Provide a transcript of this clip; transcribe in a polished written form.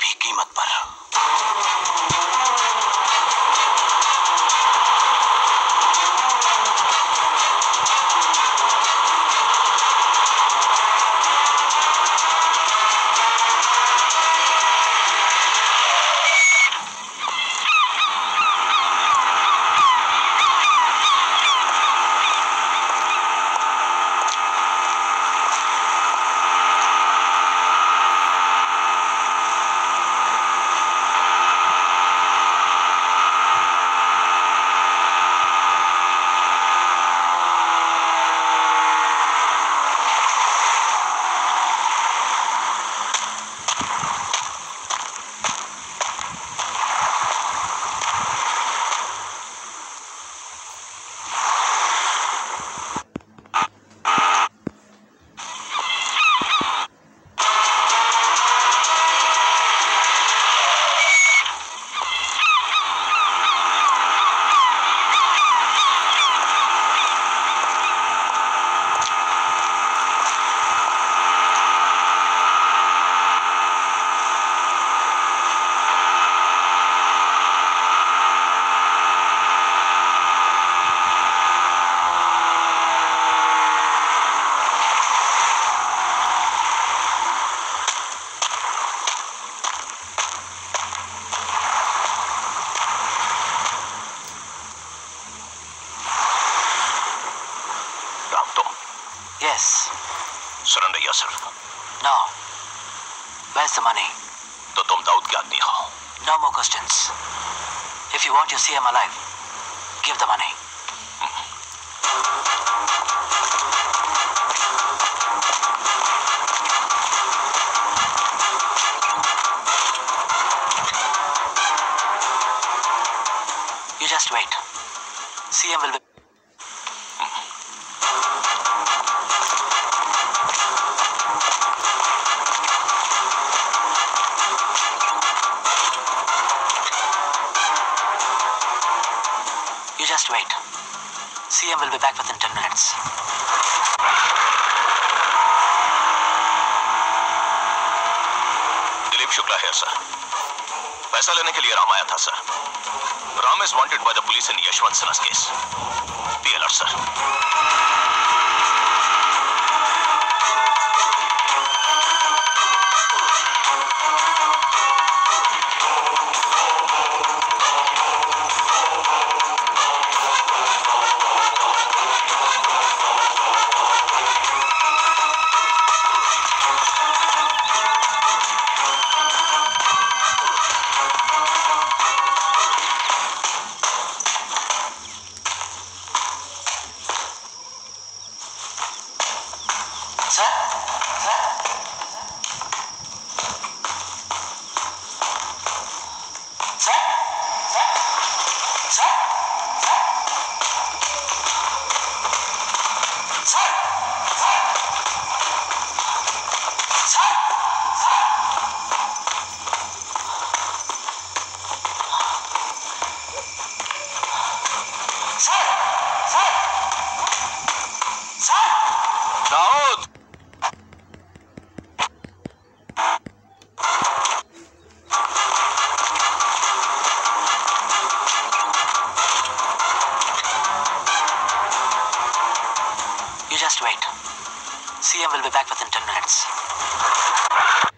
भी कीमत पर। Yes. Surrender yourself. No. Where's the money? तो तुम दाऊद के आदमी हो। No more questions. If you want your CM alive, give the money. You just wait. CM will be... You just wait. CM will be back within 10 minutes. Dilip Shukla है sir. पैसा लेने के लिए राम आया था sir. Ram is wanted by the police in Yashwant Sinha's case. Be alert, sir. Sir? Sir? Sir? Sir? Sir? Sir? Sir? Sir? Sir? Sir? Sir? Sir? Dawood! You just wait. CM will be back within 10 minutes.